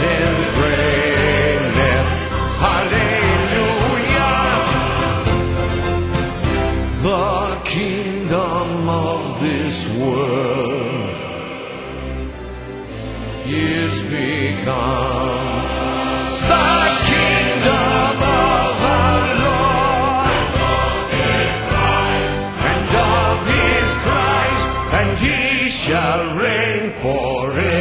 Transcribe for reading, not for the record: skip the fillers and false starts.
and reigneth. Hallelujah. The kingdom of this world is become the kingdom of our Lord and of his Christ, and he shall reign forever.